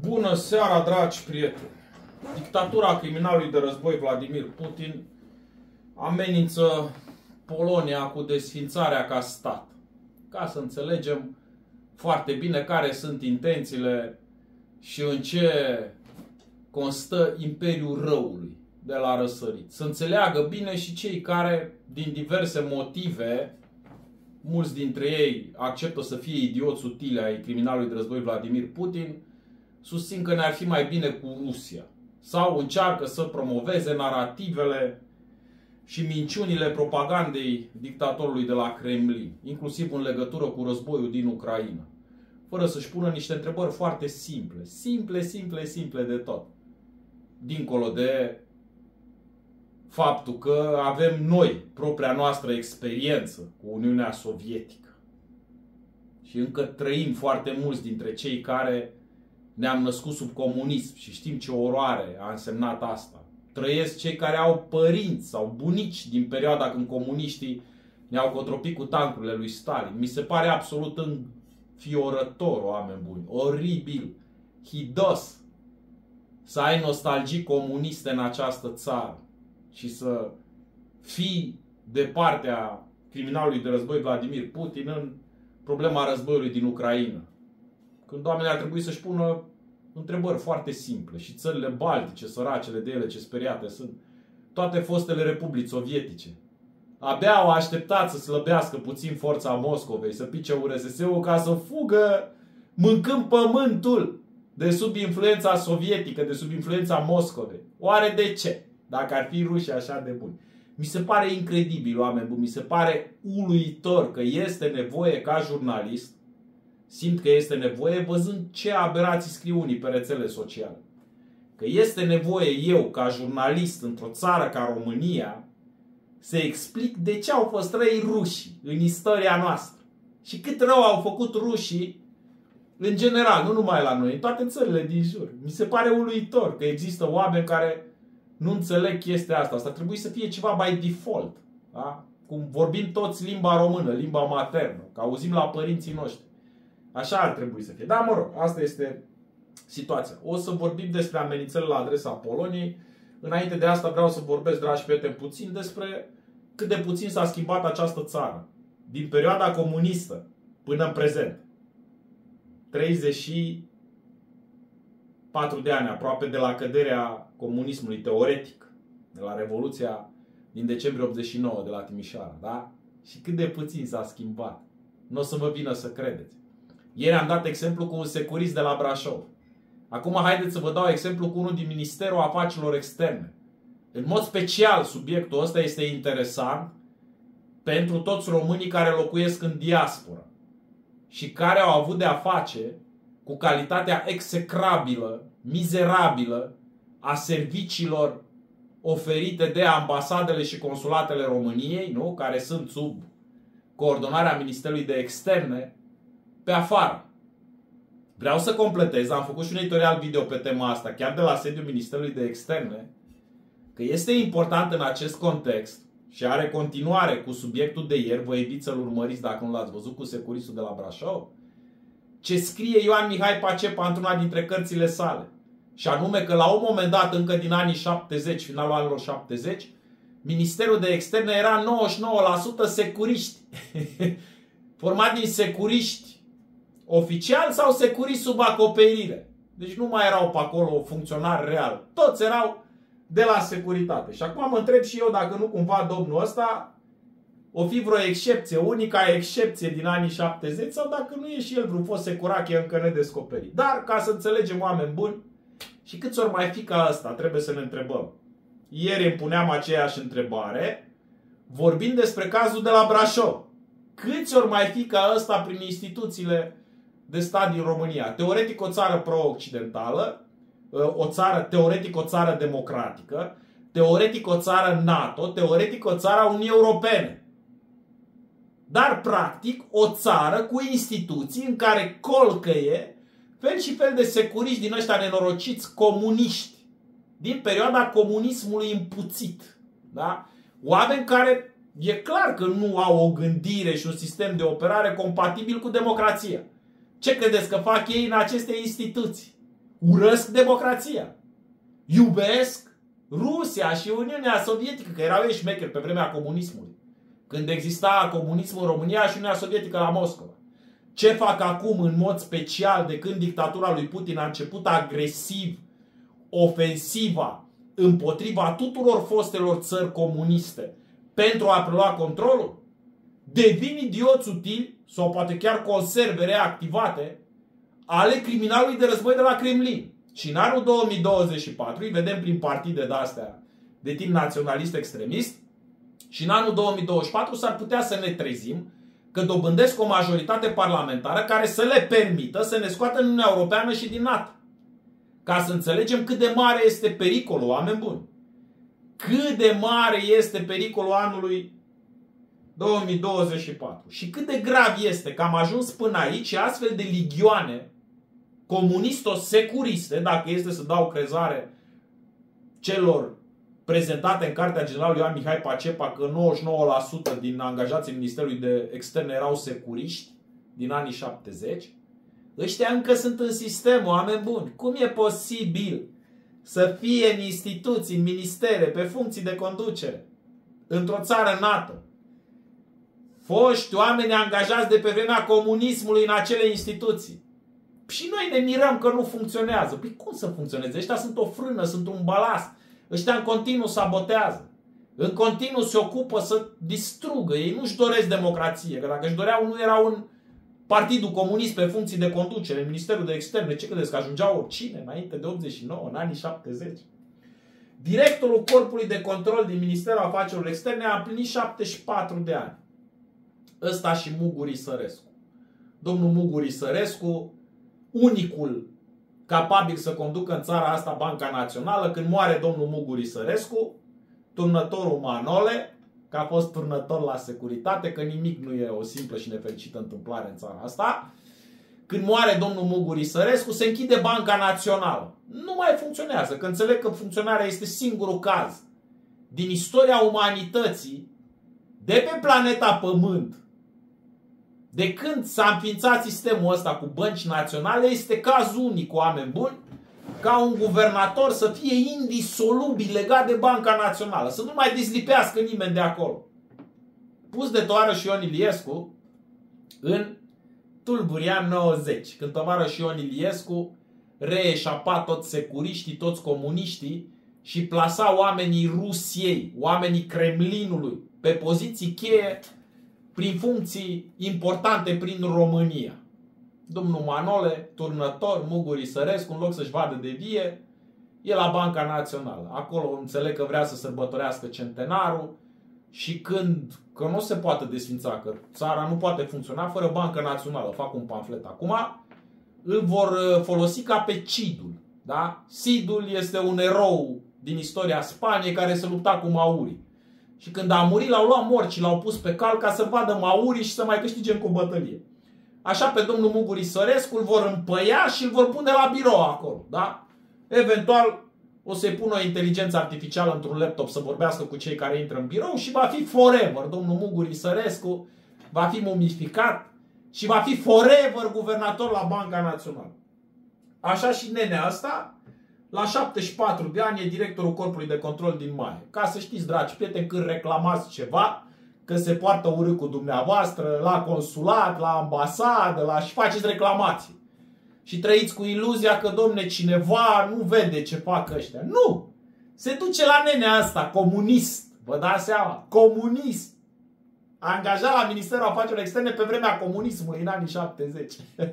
Bună seara, dragi prieteni! Dictatura criminalului de război Vladimir Putin amenință Polonia cu desființarea ca stat. Ca să înțelegem foarte bine care sunt intențiile și în ce constă Imperiul Răului de la răsărit. Să înțeleagă bine și cei care, din diverse motive, mulți dintre ei acceptă să fie idioți utile ai criminalului de război Vladimir Putin, susțin că ne-ar fi mai bine cu Rusia. Sau încearcă să promoveze narativele și minciunile propagandei dictatorului de la Kremlin, inclusiv în legătură cu războiul din Ucraina, fără să-și pună niște întrebări foarte simple. Simple de tot. Dincolo de faptul că avem noi propria noastră experiență cu Uniunea Sovietică. Și încă trăim foarte mulți dintre cei care ne-am născut sub comunism și știm ce oroare a însemnat asta. Trăiesc cei care au părinți sau bunici din perioada când comuniștii ne-au cotropit cu tancurile lui Stalin. Mi se pare absolut înfiorător, oameni buni, oribil, hidos să ai nostalgii comuniste în această țară și să fii de partea criminalului de război Vladimir Putin în problema războiului din Ucraina. Când oamenii ar trebui să-și pună întrebări foarte simple. Și țările baltice, săracele de ele, ce speriate sunt, toate fostele republici sovietice, abia au așteptat să slăbească puțin forța Moscovei, să pice URSS-ul ca să fugă mâncând pământul de sub influența sovietică, de sub influența Moscovei. Oare de ce? Dacă ar fi rușii așa de buni. Mi se pare incredibil, oameni buni, mi se pare uluitor că este nevoie ca jurnalist, simt că este nevoie, văzând ce aberații scriu unii pe rețele sociale, că este nevoie eu, ca jurnalist într-o țară ca România, să explic de ce au fost răi rușii în istoria noastră și cât rău au făcut rușii în general, nu numai la noi, în toate țările din jur. Mi se pare uluitor că există oameni care nu înțeleg chestia asta. Asta trebuie să fie ceva by default. Da? Cum vorbim toți limba română, limba maternă, că auzim la părinții noștri. Așa ar trebui să fie. Dar mă rog, asta este situația. O să vorbim despre amenințările la adresa Poloniei. Înainte de asta vreau să vorbesc, dragi prieteni, puțin despre cât de puțin s-a schimbat această țară. Din perioada comunistă până în prezent. 34 de ani aproape de la căderea comunismului teoretic. De la Revoluția din decembrie 89 de la Timișoara. Da? Și cât de puțin s-a schimbat. Nu o să vă vină să credeți. Ieri am dat exemplu cu un securist de la Brașov. Acum haideți să vă dau exemplu cu unul din Ministerul Afacerilor Externe. În mod special, subiectul ăsta este interesant pentru toți românii care locuiesc în diaspora și care au avut de a face cu calitatea execrabilă, mizerabilă a serviciilor oferite de ambasadele și consulatele României, nu? Care sunt sub coordonarea Ministerului de Externe, pe afară. Vreau să completez, am făcut și un editorial video pe tema asta, chiar de la sediul Ministerului de Externe, că este important în acest context și are continuare cu subiectul de ieri, vă invit să-l urmăriți dacă nu l-ați văzut, cu securistul de la Brașov, ce scrie Ioan Mihai Pacepa într-una dintre cărțile sale. Și anume că la un moment dat, încă din anii 70, finalul anilor 70, Ministerul de Externe era 99% securiști. Format din securiști oficial sau securiști sub acoperire. Deci nu mai erau pe acolo funcționari real. Toți erau de la securitate. Și acum mă întreb și eu dacă nu cumva domnul ăsta o fi vreo excepție, unica excepție din anii 70, sau dacă nu e și el vreun fost securache încă nedescoperit. Dar ca să înțelegem, oameni buni, și câți ori mai fi ca ăsta, trebuie să ne întrebăm. Ieri îmi puneam aceeași întrebare vorbind despre cazul de la Brașov. Câți ori mai fi ca ăsta prin instituțiile de stat din România? Teoretic o țară pro-occidentală, teoretic o țară democratică, teoretic o țară NATO, teoretic o țară a Uniunii Europene. Dar practic o țară cu instituții în care colcăie fel și fel de securiști din ăștia nenorociți comuniști. Din perioada comunismului împuțit. Da? Oameni care e clar că nu au o gândire și un sistem de operare compatibil cu democrația. Ce credeți că fac ei în aceste instituții? urăsc democrația. Iubesc Rusia și Uniunea Sovietică, că erau ei șmecheri pe vremea comunismului. Când exista comunismul în România și Uniunea Sovietică la Moscova. Ce fac acum în mod special de când dictatura lui Putin a început agresiv ofensiva împotriva tuturor fostelor țări comuniste pentru a prelua controlul? Devin idioți utili sau poate chiar conserve reactivate ale criminalului de război de la Kremlin. Și în anul 2024 îi vedem prin partide de-astea de tip naționalist extremist și în anul 2024 s-ar putea să ne trezim că dobândesc o majoritate parlamentară care să le permită să ne scoată în Uniunea Europeană și din NATO. Ca să înțelegem cât de mare este pericolul, oameni buni. Cât de mare este pericolul anului 2024. Și cât de grav este că am ajuns până aici și astfel de ligioane comunisto-securiste, dacă este să dau crezare celor prezentate în Cartea Generalului Ioan Mihai Pacepa, că 99% din angajații Ministerului de Externe erau securiști din anii 70, ăștia încă sunt în sistem, oameni buni. Cum e posibil să fie în instituții, în ministere, pe funcții de conducere, într-o țară NATO, foști oameni angajați de pe vremea comunismului în acele instituții? Și noi ne mirăm că nu funcționează. Păi cum să funcționeze? Ăștia sunt o frână, sunt un balast. Ăștia în continuu sabotează. În continuu se ocupă să distrugă. Ei nu-și doresc democrație. Că dacă își doreau, nu erau în Partidul Comunist pe funcții de conducere, în Ministerul de Externe. Ce credeți? Că ajungeau oricine înainte de 89, în anii 70. Directorul Corpului de Control din Ministerul Afacerilor Externe a împlinit 74 de ani. Ăsta și Muguri Sărescu. Domnul Muguri Sărescu, unicul capabil să conducă în țara asta Banca Națională. Când moare domnul Muguri Sărescu, turnătorul Manole, că a fost turnător la securitate, că nimic nu e o simplă și nefericită întâmplare în țara asta, când moare domnul Muguri Sărescu, se închide Banca Națională. Nu mai funcționează, că înțeleg că funcționarea este singurul caz din istoria umanității de pe planeta Pământ. De când s-a înființat sistemul ăsta cu bănci naționale, este caz unic, oameni buni, ca un guvernator să fie indisolubil legat de Banca Națională, să nu mai dezlipească nimeni de acolo. Pus de tovarăș Ion Iliescu în Tulburian 90, când tovarăș Ion Iliescu reeșapa toți securiștii, toți comuniștii și plasa oamenii Rusiei, oamenii Kremlinului, pe poziții cheie, prin funcții importante prin România. Domnul Manole, turnător, Muguri Sărescu, în loc să-și vadă de vie, e la Banca Națională. Acolo înțeleg că vrea să sărbătorească centenarul și că nu se poate desfința, că țara nu poate funcționa fără Banca Națională. Fac un pamflet acum. Îl vor folosi ca pe Cidul. Da? Cidul este un erou din istoria Spaniei care se lupta cu maurii. Și când a murit, l-au luat morți și l-au pus pe cal ca să vadă maurii și să mai câștige cu o bătălie. Așa pe domnul Muguri Sărescu îl vor împăia și îl vor pune la birou acolo. Da? Eventual o să-i pună o inteligență artificială într-un laptop să vorbească cu cei care intră în birou și va fi forever. Domnul Muguri Sărescu va fi mumificat și va fi forever guvernator la Banca Națională. Așa și nenea asta, la 74 de ani, e directorul Corpului de Control din Maie. Ca să știți, dragi prieteni, când reclamați ceva, că se poartă urât cu dumneavoastră, la consulat, la ambasadă, și faceți reclamații. Și trăiți cu iluzia că, domne, cineva nu vede ce fac ăștia. Nu! Se duce la nenea asta, comunist. Vă dați seama? Comunist. Angajat la Ministerul Afacerilor Externe pe vremea comunismului, în anii 70.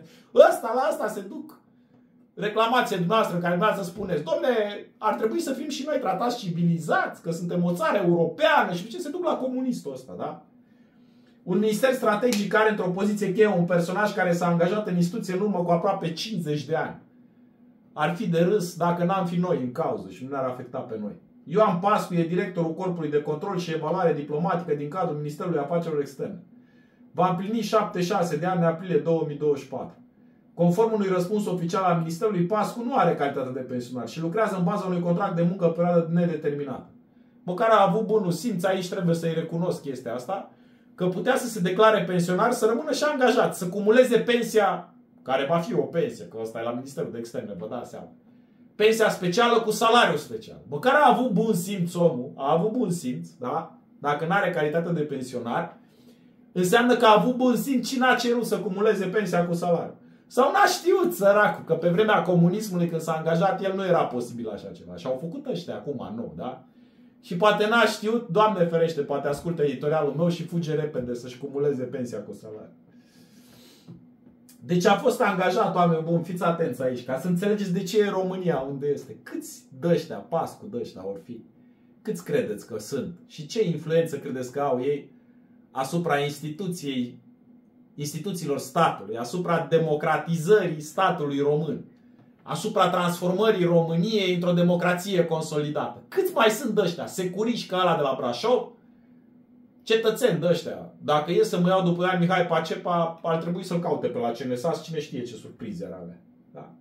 La asta se duc. Reclamație dumneavoastră în care dumneavoastră spuneți, domne, ar trebui să fim și noi tratați civilizați, că suntem o țară europeană și ce se duc la comunistul ăsta, da? Un minister strategic are într-o poziție cheie un personaj care s-a angajat în instituție în urmă cu aproape 50 de ani. Ar fi de râs dacă n-am fi noi în cauză și nu ne-ar afecta pe noi. Ioan Pascu e directorul Corpului de Control și Evaluare Diplomatică din cadrul Ministerului Afacerilor Externe. Va împlini 76 de ani în aprilie 2024. Conform unui răspuns oficial al Ministerului, Pascu nu are calitate de pensionar și lucrează în baza unui contract de muncă pe perioadă nedeterminată. Măcar a avut bunul simț, aici trebuie să-i recunosc chestia asta, că putea să se declare pensionar, să rămână și angajat, să cumuleze pensia care va fi o pensie, că ăsta e la Ministerul de Externe, vă dați seama. Pensia specială cu salariu special. Măcar a avut bun simț omul, a avut bun simț, da? Dacă nu are calitate de pensionar, înseamnă că a avut bun simț și n-a cerut să cumuleze pensia cu salariu. Sau n-a știut, săracul, că pe vremea comunismului, când s-a angajat, el nu era posibil așa ceva. Și au făcut ăștia acum nou, da? Și poate n-a știut, Doamne ferește, poate ascultă editorialul meu și fuge repede să-și cumuleze pensia cu salariu. Deci a fost angajat, oameni buni, fiți atenți aici, ca să înțelegeți de ce e România unde este. Câți dăștia, Pascu dăștia or fi? Câți credeți că sunt? Și ce influență credeți că au ei asupra instituțiilor statului, asupra democratizării statului român, asupra transformării României într-o democrație consolidată? Câți mai sunt dăștia? Securiști ca ăla de la Brașov? Cetățeni dăștia. Dacă e să mă iau după Ioan Mihai Pacepa, ar trebui să-l caute pe la CNSAS, cine știe ce surprize ar avea. Da?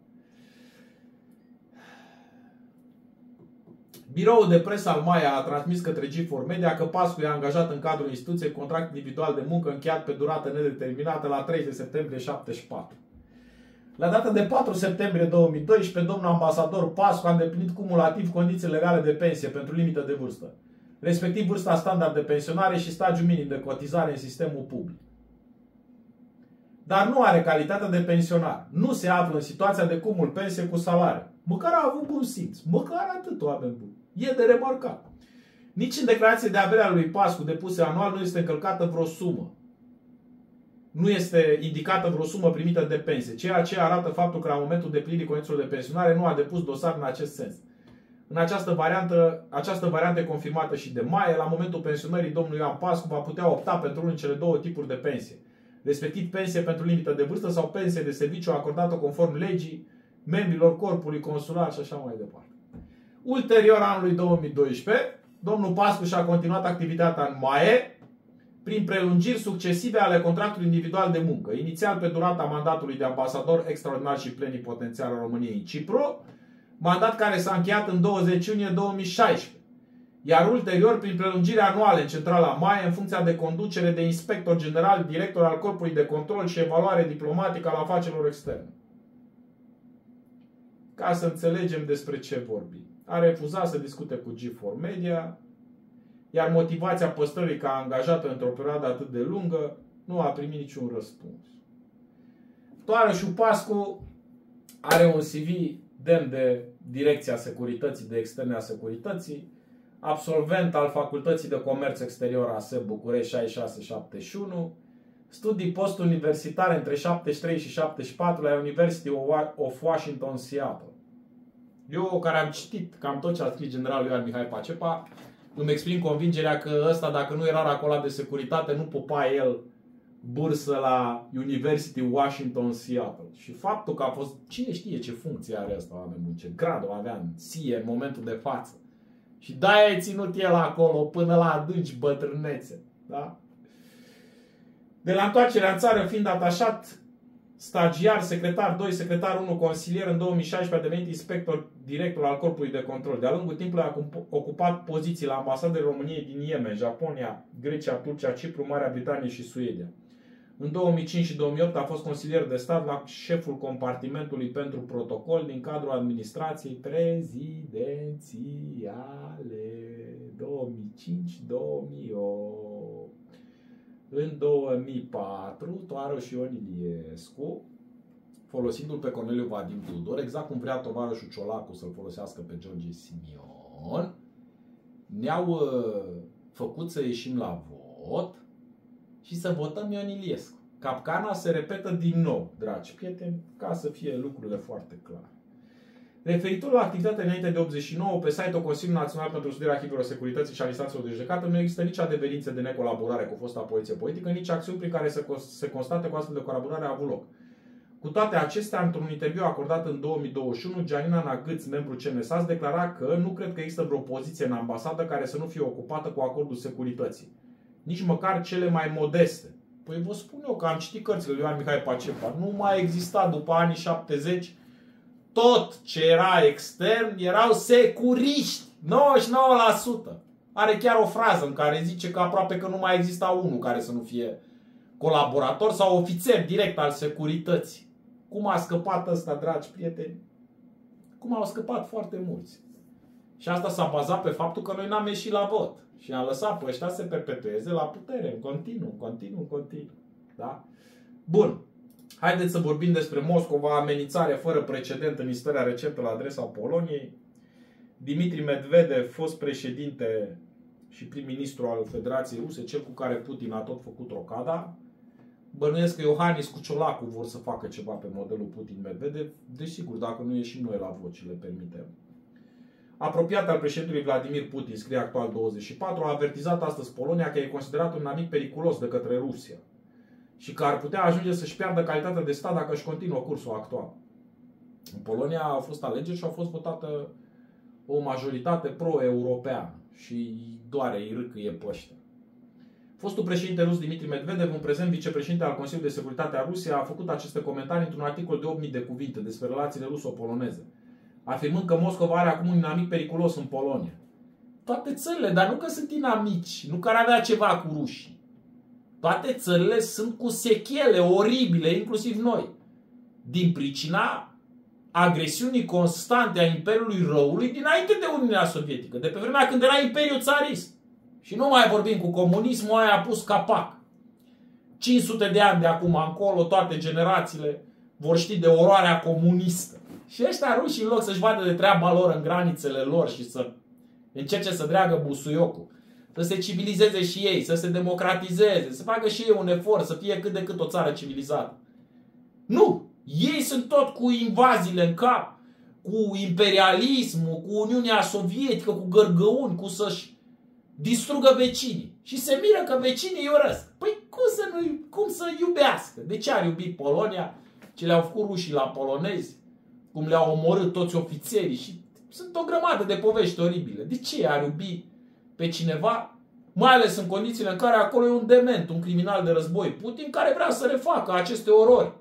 Biroul de presă al Maia a transmis către G4 Media că Pascu e angajat în cadrul instituției contract individual de muncă încheiat pe durată nedeterminată la 30 septembrie 74. La data de 4 septembrie 2012, domnul ambasador Pascu a îndeplinit cumulativ condițiile legale de pensie pentru limită de vârstă, respectiv vârsta standard de pensionare și stagiul minim de cotizare în sistemul public. Dar nu are calitatea de pensionar. Nu se află în situația de cumul pensie cu salariu. Măcar a avut bun simț. Măcar atât, oameni buni. E de remarcat. Nici în declarație de avere a lui Pascu depuse anual nu este încălcată vreo sumă. Nu este indicată vreo sumă primită de pensie, ceea ce arată faptul că la momentul deplinirii condițiilor de pensionare nu a depus dosar în acest sens. În această variantă e confirmată și de Maia. La momentul pensionării, domnul Ioan Pascu va putea opta pentru unul din cele două tipuri de pensie, respectiv pensie pentru limită de vârstă sau pensie de serviciu acordată conform legii membrilor corpului consular și așa mai departe. Ulterior anului 2012, domnul Pascu și-a continuat activitatea în MAE prin prelungiri succesive ale contractului individual de muncă, inițial pe durata mandatului de ambasador extraordinar și plenipotențiar al României în Cipru, mandat care s-a încheiat în 20 iunie 2016, iar ulterior prin prelungiri anuale în centrala MAE în funcția de conducere de inspector general, director al Corpului de Control și Evaluare Diplomatică al Afacerilor Externe. Ca să înțelegem despre ce vorbim. A refuzat să discute cu G4 Media, iar motivația păstrării ca angajată într-o perioadă atât de lungă nu a primit niciun răspuns. Toarășul Pascu are un CV demn de Direcția Securității de Externe a Securității, absolvent al Facultății de Comerț Exterior ASEB București 66-71, studii postuniversitare între 73 și 74 la University of Washington, Seattle. Eu, care am citit cam tot ce a scris generalul Ioan Mihai Pacepa, îmi exprim convingerea că ăsta, dacă nu era acolo de securitate, nu pupa el bursă la University Washington, Seattle. Și faptul că a fost, cine știe ce funcție are ăsta, oameni buni, ce grad o avea în SIE în momentul de față. Și de-aia e ținut el acolo până la adânci bătrânețe. Da? De la întoarcerea în țară, fiind atașat stagiar, secretar 2, secretar 1, consilier, în 2016 a devenit inspector director al Corpului de Control. De-a lungul timpului a ocupat poziții la ambasadele României din Yemen, Japonia, Grecia, Turcia, Cipru, Marea Britanie și Suedia. În 2005 și 2008 a fost consilier de stat la șeful compartimentului pentru protocol din cadrul administrației prezidențiale 2005-2008. În 2004, Toarăș Ion Iliescu, folosindu-l pe Corneliu Vadim Tudor, exact cum vrea tovarășul Ciolacu să-l folosească pe George Simion, ne-au făcut să ieșim la vot și să votăm Ion Iliescu. Capcana se repetă din nou, dragi prieteni, ca să fie lucrurile foarte clare. Referitor la activitatea înainte de 89, pe site-ul Consiliului Național pentru Studierea Arhivelor Securității și a Instanțelor de Judecată nu există nici adeverințe de necolaborare cu fosta poliție politică, nici acțiuni prin care se constate că astfel de colaborare a avut loc. Cu toate acestea, într-un interviu acordat în 2021, Gianina Nagâț, membru CNSAS, declara că nu cred că există vreo poziție în ambasadă care să nu fie ocupată cu acordul securității. Nici măcar cele mai modeste. Păi vă spun eu că am citit cărțile lui Ioan Mihai Pacepa. Nu mai exista după anii 70 tot ce era extern, erau securiști. 99%. Are chiar o frază în care zice că aproape că nu mai exista unul care să nu fie colaborator sau ofițer direct al securității. Cum a scăpat ăsta, dragi prieteni? Cum au scăpat foarte mulți. Și asta s-a bazat pe faptul că noi n-am ieșit la vot. Și am lăsat pe ăștia să se perpetueze la putere. Continuu. Da? Bun. Haideți să vorbim despre Moscova, amenințare fără precedent în istoria recentă la adresa Poloniei. Dimitri Medvedev, fost președinte și prim-ministru al Federației Ruse, cel cu care Putin a tot făcut rocada. Bănuiesc că Iohannis cu Ciolacu vor să facă ceva pe modelul Putin-Medvedev. Desigur, dacă nu ieșim noi la vot și le permitem. Apropiat al președintelui Vladimir Putin, scrie Actual 24, a avertizat astăzi Polonia că e considerat un amic periculos de către Rusia și că ar putea ajunge să-și piardă calitatea de stat dacă își continuă cursul actual. În Polonia au fost alegeri și a fost votată o majoritate pro-europeană și doare, îi râcâie pe ăștia. Fostul președinte rus Dimitri Medvedev, în prezent vicepreședinte al Consiliului de Securitate a Rusiei, a făcut aceste comentarii într-un articol de 8000 de cuvinte despre relațiile ruso-poloneze, afirmând că Moscova are acum un inamic periculos în Polonia. Toate țările, dar nu că sunt inamici, nu că ar avea ceva cu rușii. Toate țările sunt cu sechele oribile, inclusiv noi, din pricina agresiunii constante a Imperiului Răului dinainte de Uniunea Sovietică, de pe vremea când era Imperiul Țarist. Și nu mai vorbim cu comunismul, aia a pus capac. 500 de ani de acum încolo, toate generațiile vor ști de oroarea comunistă. Și ăștia rușii, în loc să-și vadă de treaba lor în granițele lor și să încerce să dreagă busuiocul, să se civilizeze și ei, să se democratizeze, să facă și ei un efort, să fie cât de cât o țară civilizată. Nu! Ei sunt tot cu invaziile în cap, cu imperialismul, cu Uniunea Sovietică, cu gărgăuni, cu să-și distrugă vecinii. Și se miră că vecinii îi urăsc. Păi cum să iubească? De ce ar iubi Polonia? Ce le-au făcut rușii la polonezi? Cum le-au omorât toți ofițerii? Și sunt o grămadă de povești oribile. De ce ar iubi pe cineva? Mai ales în condițiile în care acolo e un dement, un criminal de război, Putin, care vrea să refacă aceste orori.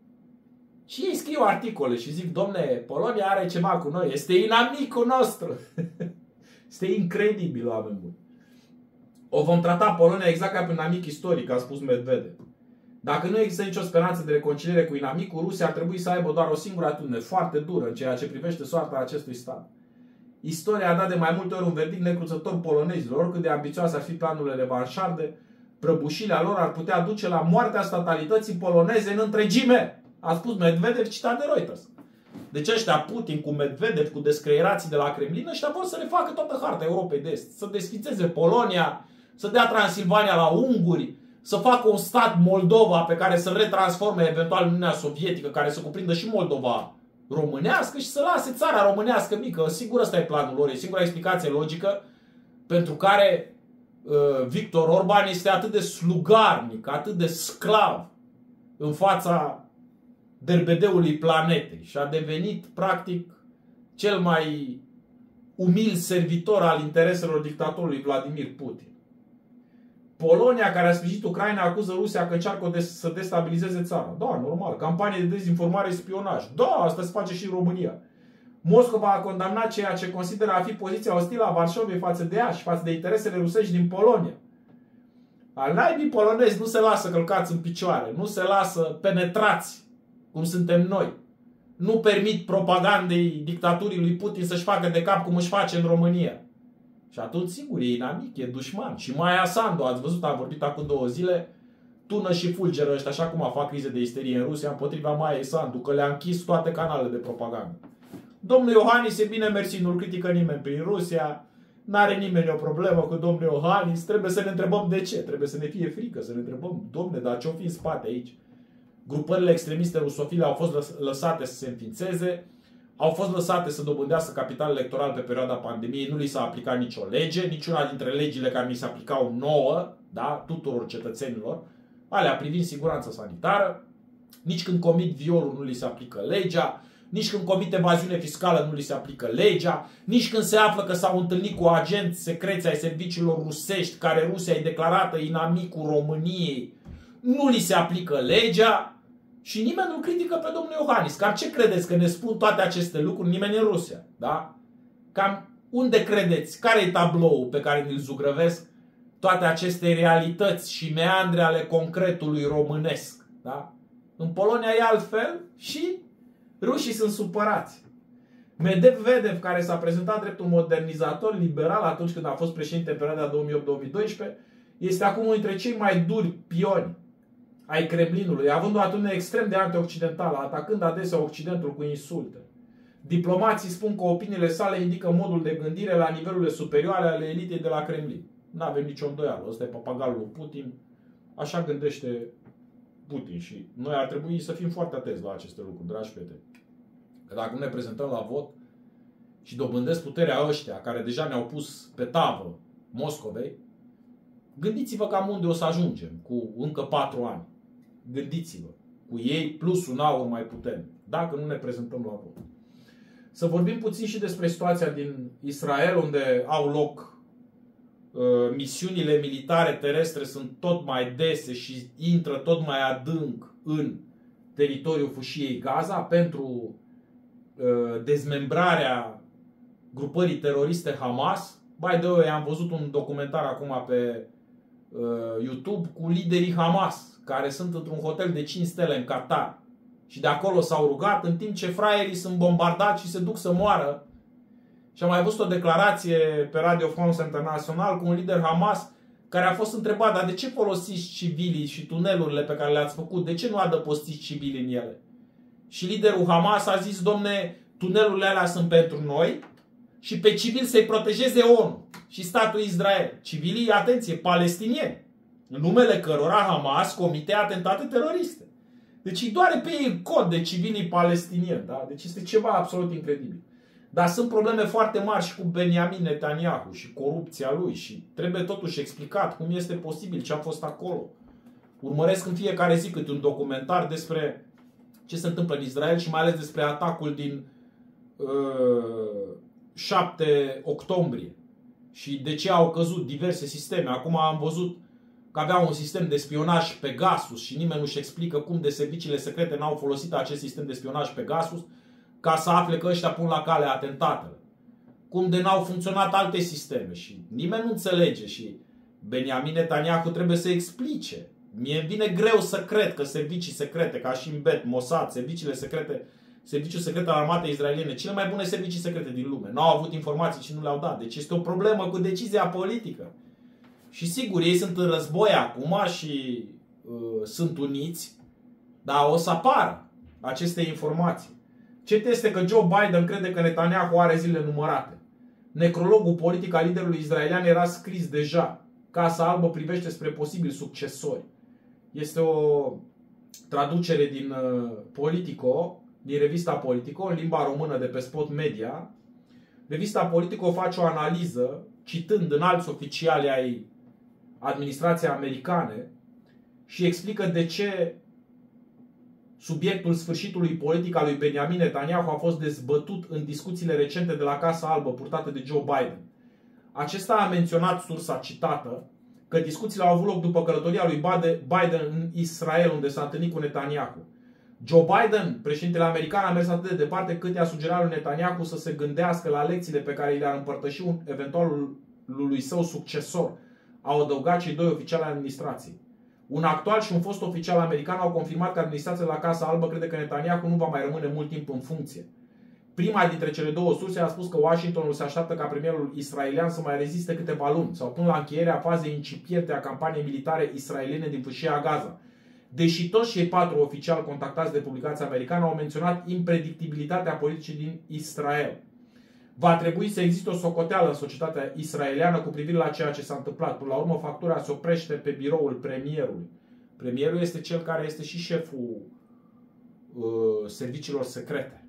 Și ei scriu articole și zic, domne, Polonia are ceva cu noi, este inamicul nostru. Este incredibil, oameni buni. O vom trata Polonia exact ca pe un inamic istoric, a spus Medvedev. Dacă nu există nicio speranță de reconciliere cu inamicul, Rusia ar trebui să aibă doar o singură atitudine foarte dură în ceea ce privește soarta acestui stat. Istoria a dat de mai multe ori un verdict necruțător polonezilor, oricât de ambițioase ar fi planurile revanșarde, prăbușirea lor ar putea duce la moartea statalității poloneze în întregime, a spus Medvedev, citat de Reuters. Deci ăștia, Putin cu Medvedev, cu descreierații de la Kremlin, ăștia vor să refacă toată harta Europei de Est, să desfițeze Polonia, să dea Transilvania la unguri, să facă un stat Moldova pe care să-l retransforme eventual în Uniunea Sovietică, care să cuprindă și Moldova românească și să lase țara românească mică. Sigur, ăsta e planul lor, e singura explicație logică pentru care Victor Orban este atât de slugarnic, atât de sclav în fața derbedeului planetei și a devenit practic cel mai umil servitor al intereselor dictatorului Vladimir Putin. Polonia, care a sprijinit Ucraina, acuză Rusia că încearcă să destabilizeze țara. Da, normal. Campanie de dezinformare și spionaj. Da, asta se face și în România. Moscova a condamnat ceea ce consideră a fi poziția ostilă a Varșoviei față de ea și față de interesele rusești din Polonia. Al naibii polonezi nu se lasă călcați în picioare, nu se lasă penetrați, cum suntem noi. Nu permit propagandei dictaturii lui Putin să-și facă de cap cum își face în România. Și atunci, sigur, e inamic, e dușman. Și Maia Sandu, ați văzut, a vorbit acum 2 zile, tună și fulgeră ăștia, așa cum a fac crize de isterie în Rusia împotriva Maiei Sandu, că le-a închis toate canalele de propagandă. Domnul Iohannis, e bine mersi, nu-l critică nimeni prin Rusia, n-are nimeni o problemă cu domnul Iohannis, trebuie să ne întrebăm de ce, trebuie să ne fie frică, să ne întrebăm, domne, dar ce-o fi în spate aici? Grupările extremiste rusofile au fost lăsate să se înființeze, au fost lăsate să dobândească capital electoral pe perioada pandemiei, nu li s-a aplicat nicio lege, niciuna dintre legile care ni se aplicau nouă, da, tuturor cetățenilor, alea privind siguranța sanitară, nici când comit violul nu li se aplică legea, nici când comit evaziune fiscală nu li se aplică legea, nici când se află că s-au întâlnit cu agenți secreți ai serviciilor rusești, care Rusia e declarată inamicul României, nu li se aplică legea. Și nimeni nu critică pe domnul Iohannis. Cam ce credeți că ne spun toate aceste lucruri nimeni în Rusia? Da? Cam unde credeți? Care e tabloul pe care ne-l zugrăvesc toate aceste realități și meandre ale concretului românesc? Da? În Polonia e altfel și rușii sunt supărați. Medvedev, care s-a prezentat drept un modernizator liberal atunci când a fost președinte în perioada 2008-2012, este acum unul dintre cei mai duri pioni ai Kremlinului, având o atitudine extrem de anti-occidentală, atacând adesea Occidentul cu insulte. Diplomații spun că opiniile sale indică modul de gândire la nivelurile superioare ale elitei de la Kremlin. Nu avem nicio îndoială. Ăsta e papagalul lui Putin. Așa gândește Putin și noi ar trebui să fim foarte atenți la aceste lucruri, dragi prieteni. Că dacă nu ne prezentăm la vot și dobândesc puterea ăștia care deja ne-au pus pe tavă Moscovei, gândiți-vă cam unde o să ajungem cu încă 4 ani. Gândiți-vă. Cu ei plus un aur mai puternic. Dacă nu ne prezentăm la vot. Să vorbim puțin și despre situația din Israel, unde au loc misiunile militare terestre, sunt tot mai dese și intră tot mai adânc în teritoriul fâșiei Gaza pentru dezmembrarea grupării teroriste Hamas. By the way, am văzut un documentar acum pe YouTube cu liderii Hamas, care sunt într-un hotel de 5 stele în Qatar. Și de acolo s-au rugat în timp ce fraierii sunt bombardați și se duc să moară. Și am mai văzut o declarație pe Radio France International cu un lider Hamas care a fost întrebat: dar de ce folosiți civilii și tunelurile pe care le-ați făcut? De ce nu adăpostiți civili în ele? Și liderul Hamas a zis: domne, tunelurile alea sunt pentru noi și pe civili să-i protejeze ONU și statul Israel. Civilii, atenție, palestinieni, în numele cărora Hamas comite atentate teroriste. Deci îi doare pe ei cod de civilii palestinieni. Da? Deci este ceva absolut incredibil. Dar sunt probleme foarte mari și cu Benjamin Netanyahu și corupția lui și trebuie totuși explicat cum este posibil ce a fost acolo. Urmăresc în fiecare zi câte un documentar despre ce se întâmplă în Israel și mai ales despre atacul din 7 octombrie și de ce au căzut diverse sisteme. Acum am văzut că avea un sistem de spionaj Pegasus și nimeni nu-și explică cum de serviciile secrete n-au folosit acest sistem de spionaj Pegasus ca să afle că ăștia pun la cale atentatele. Cum de n-au funcționat alte sisteme și nimeni nu înțelege și Benjamin Netanyahu trebuie să explice. Mie îmi vine greu să cred că servicii secrete, ca și în Bet, Mossad, serviciile secrete, serviciul secret al armatei israeliene, cele mai bune servicii secrete din lume, n-au avut informații și nu le-au dat. Deci este o problemă cu decizia politică. Și sigur, ei sunt în război acum și sunt uniți, dar o să apară aceste informații. Cert este că Joe Biden crede că Netanyahu are zile numărate. Necrologul politic al liderului israelian era scris deja. Casa Albă privește spre posibili succesori. Este o traducere din Politico, din revista Politico, în limba română de pe Spot Media. Revista Politico face o analiză, citând înalți oficiali ai administrației americane și explică de ce subiectul sfârșitului politic al lui Benjamin Netanyahu a fost dezbătut în discuțiile recente de la Casa Albă purtate de Joe Biden. Acesta a menționat, sursa citată, că discuțiile au avut loc după călătoria lui Biden în Israel, unde s-a întâlnit cu Netanyahu. Joe Biden, președintele american, a mers atât de departe cât i-a sugerat lui Netanyahu să se gândească la lecțiile pe care le-ar împărtăși un eventualului său succesor, au adăugat cei doi oficiali ai administrației. Un actual și un fost oficial american au confirmat că administrația de la Casa Albă crede că Netanyahu nu va mai rămâne mult timp în funcție. Prima dintre cele două surse a spus că Washingtonul se așteaptă ca premierul israelian să mai reziste câteva luni sau până la încheierea fazei incipiente a campaniei militare israeliene din fâșia Gaza. Deși toți cei 4 oficiali contactați de publicația americană au menționat impredictibilitatea politicii din Israel. Va trebui să existe o socoteală în societatea israeliană cu privire la ceea ce s-a întâmplat. Până la urmă, factura se oprește pe biroul premierului. Premierul este cel care este și șeful serviciilor secrete.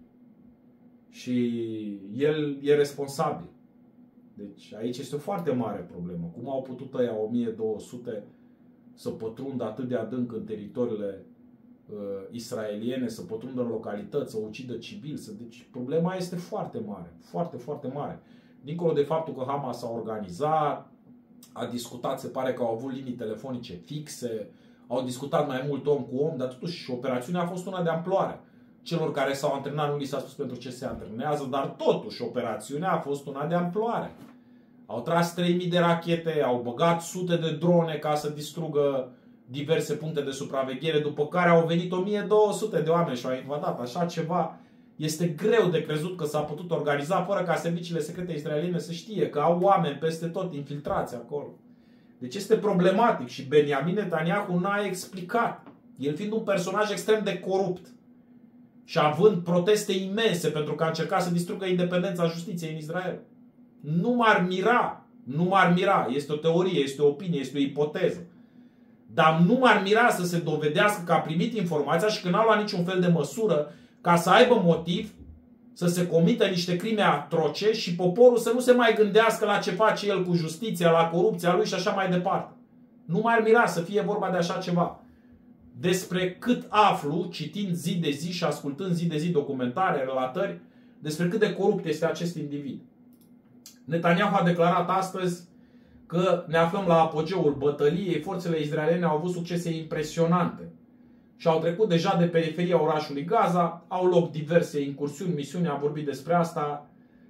Și el e responsabil. Deci aici este o foarte mare problemă. Cum au putut ăia 1200 să pătrundă atât de adânc în teritoriile israeliene, să pătrundă în localități, să ucidă civili. Deci problema este foarte mare. Foarte, foarte mare. Dincolo de faptul că Hamas s-a organizat, a discutat, se pare că au avut linii telefonice fixe, au discutat mai mult om cu om, dar totuși operațiunea a fost una de amploare. Celor care s-au antrenat nu li s-a spus pentru ce se antrenează, dar totuși operațiunea a fost una de amploare. Au tras 3000 de rachete, au băgat sute de drone ca să distrugă diverse puncte de supraveghere, după care au venit 1200 de oameni și au invadat. Așa ceva este greu de crezut că s-a putut organiza fără ca serviciile secrete israeliene să știe că au oameni peste tot infiltrați acolo. Deci este problematic și Benjamin Netanyahu n-a explicat. El fiind un personaj extrem de corupt și având proteste imense pentru că a încercat să distrugă independența justiției în Israel. Nu m-ar mira, este o teorie, este o opinie, este o ipoteză. Dar nu m-ar mira să se dovedească că a primit informația și că n-a luat niciun fel de măsură ca să aibă motiv să se comită niște crime atroce și poporul să nu se mai gândească la ce face el cu justiția, la corupția lui și așa mai departe. Nu m-ar mira să fie vorba de așa ceva. Despre cât aflu, citind zi de zi și ascultând zi de zi documentare, relatări, despre cât de corupt este acest individ. Netanyahu a declarat astăzi că ne aflăm la apogeul bătăliei, forțele israeliene au avut succese impresionante și au trecut deja de periferia orașului Gaza, au loc diverse incursiuni, misiuni, am vorbit despre asta.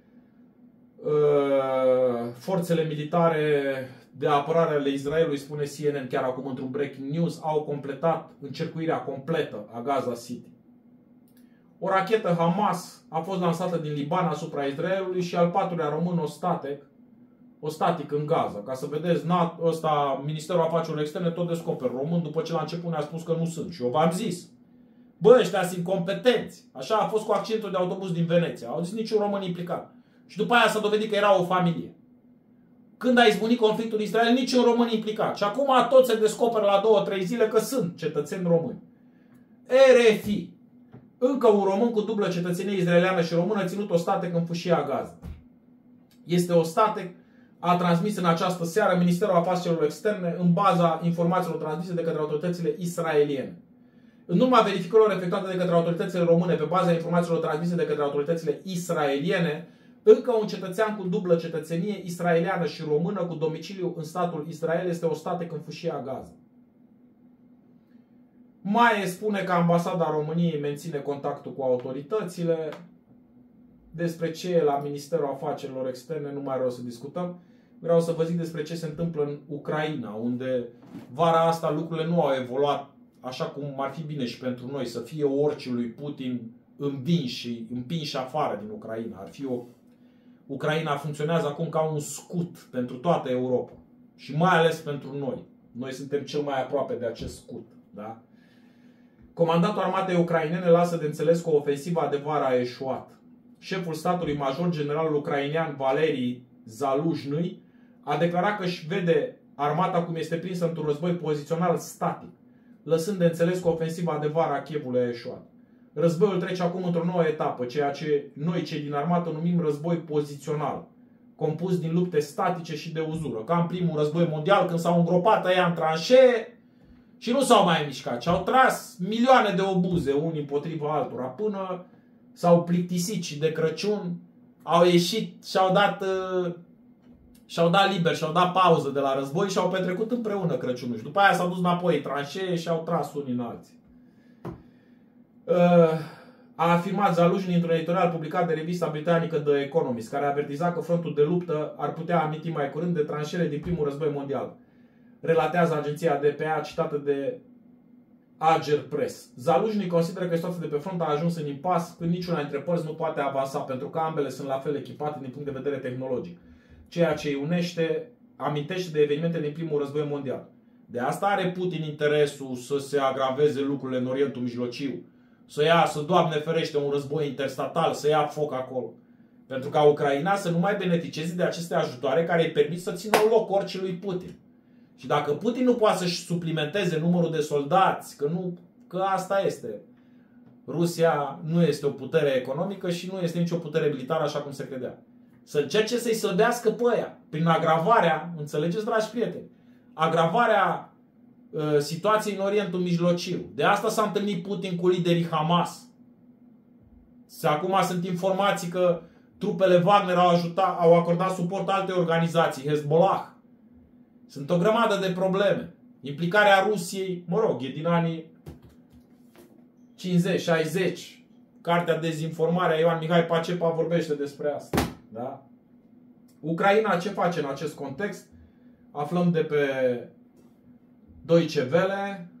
Forțele militare de apărare ale Israelului, spune CNN chiar acum într-un breaking news, au completat încercuirea completă a Gaza City. O rachetă Hamas a fost lansată din Liban asupra Israelului și al patrulea român ostatic în Gaza. Ca să vedeți, Ministerul Afacerilor Externe tot descoperă român după ce la început ne-a spus că nu sunt. Și eu v-am zis, bă, ăștia sunt competenți. Așa a fost cu accidentul de autobuz din Veneția. Au zis niciun român implicat. Și după aia s-a dovedit că era o familie. Când a izbunit conflictul în Israel, niciun român implicat. Și acum tot se descoperă la 2-3 zile că sunt cetățeni români. RFI. Încă un român cu dublă cetățenie israeliană și română ținut ostatec în fâșia Gaza. Este ostatec, a transmis în această seară Ministerul Afacerilor Externe în baza informațiilor transmise de către autoritățile israeliene. În urma verificărilor efectuate de către autoritățile române pe baza informațiilor transmise de către autoritățile israeliene, încă un cetățean cu dublă cetățenie israeliană și română cu domiciliu în statul Israel este ostatec în fâșia Gaza. Mai spune că ambasada României menține contactul cu autoritățile. Despre ce e la Ministerul Afacerilor Externe nu mai vreau să discutăm. Vreau să vă zic despre ce se întâmplă în Ucraina, unde vara asta lucrurile nu au evoluat așa cum ar fi bine și pentru noi, să fie orcii lui Putin împinși afară din Ucraina. Ucraina funcționează acum ca un scut pentru toată Europa și mai ales pentru noi. Noi suntem cel mai aproape de acest scut. Da? Comandantul armatei ucrainene lasă de înțeles că ofensiva de vară a eșuat. Șeful statului major generalul ucrainean Valerii Zaluzhnyi a declarat că își vede armata cum este prinsă într-un război pozițional static, lăsând de înțeles că ofensiva de vară a Chievului a eșuat. Războiul trece acum într-o nouă etapă, ceea ce noi cei din armată numim război pozițional, compus din lupte statice și de uzură, ca în primul război mondial când s-au îngropat ăia în tranșee și nu s-au mai mișcat, ci au tras milioane de obuze unii împotriva altora până s-au plictisit și de Crăciun au ieșit și-au dat liber, și-au dat pauză de la război și au petrecut împreună Crăciunul. Și după aia s-au dus înapoi în tranșee și au tras unii în alții. A afirmat Zaluzhnyi într-un editorial publicat de revista britanică The Economist, care avertiza că frontul de luptă ar putea aminti mai curând de tranșele din primul război mondial. Relatează agenția DPA citată de Ager Press. Zaluzhnyi consideră că situația de pe front a ajuns în impas când niciuna dintre părți nu poate avansa, pentru că ambele sunt la fel echipate din punct de vedere tehnologic. Ceea ce îi unește amintește de evenimente din primul război mondial. De asta are Putin interesul să se agraveze lucrurile în Orientul Mijlociu, să iasă, Doamne ferește, un război interstatal, să ia foc acolo. Pentru ca Ucraina să nu mai beneficieze de aceste ajutoare care îi permit să țină loc oricii lui Putin. Și dacă Putin nu poate să-și suplimenteze numărul de soldați, că asta este. Rusia nu este o putere economică și nu este nicio putere militară așa cum se credea. Să încerce să-i slăbească pe aia, prin agravarea, înțelegeți, dragi prieteni, agravarea situației în Orientul Mijlociu. De asta s-a întâlnit Putin cu liderii Hamas. Acum sunt informații că trupele Wagner au acordat suport alte organizații, Hezbollah. Sunt o grămadă de probleme. Implicarea Rusiei, e din anii 50-60. Cartea Dezinformarea Ioan Mihai Pacepa vorbește despre asta. Da? Ucraina ce face în acest context? Aflăm Deutsche Welle,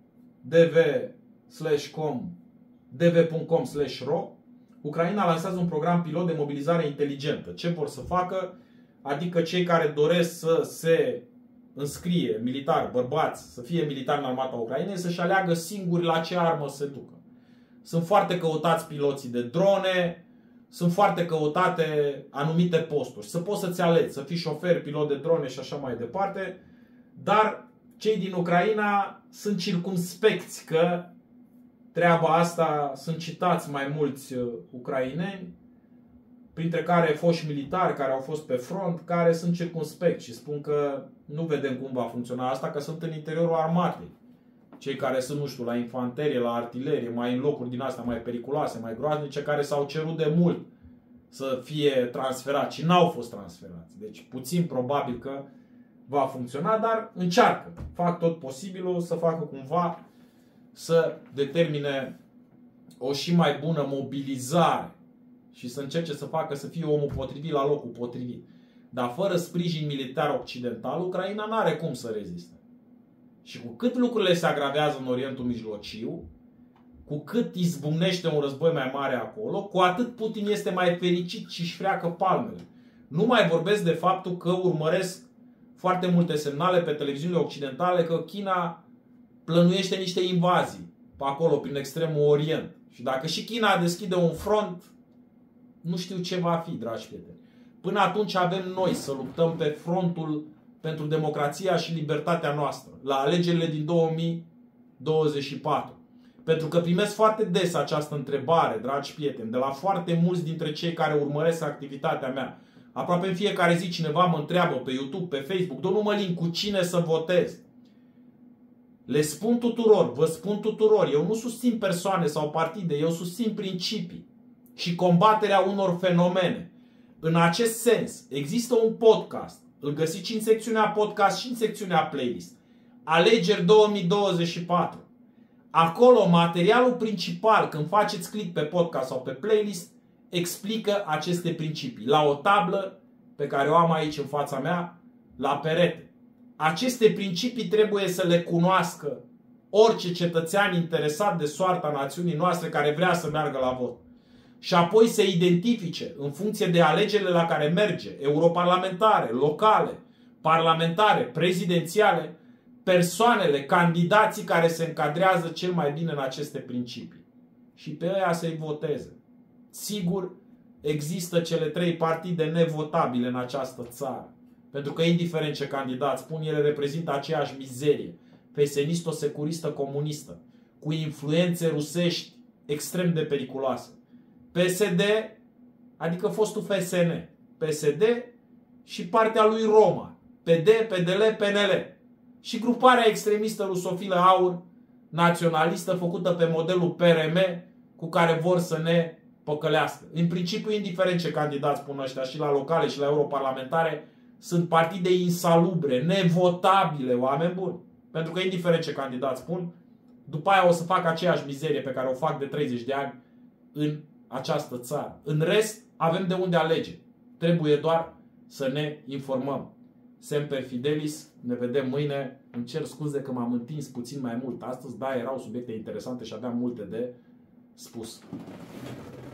dv.com/ro. Ucraina lansează un program pilot de mobilizare inteligentă. Ce vor să facă? Adică cei care doresc să se înscrie militar, bărbați, să fie militari în armata Ucrainei, să-și aleagă singuri la ce armă se ducă. Sunt foarte căutați piloții de drone, sunt foarte căutate anumite posturi. Să poți să-ți alegi, să fii șofer, pilot de drone și așa mai departe. Dar cei din Ucraina sunt circumspecți că treaba asta, sunt citați mai mulți ucraineni, printre care foști militari care au fost pe front, care sunt circumspecți și spun că nu vedem cum va funcționa asta, că sunt în interiorul armatei. Cei care sunt, nu știu, la infanterie, la artilerie, mai în locuri din astea mai periculoase, mai groaznice, care s-au cerut de mult să fie transferați și n-au fost transferați. Deci puțin probabil că va funcționa, dar încearcă. Fac tot posibilul să facă cumva să determine o și mai bună mobilizare și să încerce să facă să fie omul potrivit la locul potrivit. Dar fără sprijin militar occidental, Ucraina nu are cum să reziste. Și cu cât lucrurile se agravează în Orientul Mijlociu, cu cât izbucnește un război mai mare acolo, cu atât Putin este mai fericit și își freacă palmele. Nu mai vorbesc de faptul că urmăresc foarte multe semnale pe televiziunile occidentale că China plănuiește niște invazii pe acolo, prin extremul Orient. Și dacă și China deschide un front, nu știu ce va fi, dragi prieteni. Până atunci avem noi să luptăm pe frontul pentru democrația și libertatea noastră, la alegerile din 2024. Pentru că primesc foarte des această întrebare, dragi prieteni, de la foarte mulți dintre cei care urmăresc activitatea mea. Aproape în fiecare zi cineva mă întreabă pe YouTube, pe Facebook: domnul Mălin, cu cine să votez? Le spun tuturor, vă spun tuturor, eu nu susțin persoane sau partide, eu susțin principii și combaterea unor fenomene. În acest sens, există un podcast, îl găsiți și în secțiunea podcast și în secțiunea playlist, Alegeri 2024. Acolo, materialul principal, când faceți click pe podcast sau pe playlist, explică aceste principii. La o tablă pe care o am aici în fața mea, la perete. Aceste principii trebuie să le cunoască orice cetățean interesat de soarta națiunii noastre care vrea să meargă la vot. Și apoi să identifice, în funcție de alegerile la care merge, europarlamentare, locale, parlamentare, prezidențiale, persoanele, candidații care se încadrează cel mai bine în aceste principii. Și pe aia să-i voteze. Sigur, există cele 3 partide nevotabile în această țară. Pentru că, indiferent ce candidat spun, ele reprezintă aceeași mizerie. Pesenistă-securistă comunistă, cu influențe rusești extrem de periculoase. PSD, adică fostul FSN, PSD și partea lui Roma, PD, PDL, PNL. Și gruparea extremistă rusofilă AUR, naționalistă, făcută pe modelul PRM, cu care vor să ne păcălească. În principiu, indiferent ce candidați spun ăștia, și la locale și la europarlamentare, sunt partide insalubre, nevotabile, oameni buni. Pentru că, indiferent ce candidați spun, după aia o să fac aceeași mizerie pe care o fac de 30 de ani în această țară. În rest, avem de unde alege. Trebuie doar să ne informăm. Semper Fidelis, ne vedem mâine. Îmi cer scuze că m-am întins puțin mai mult astăzi, dar erau subiecte interesante și aveam multe de spus.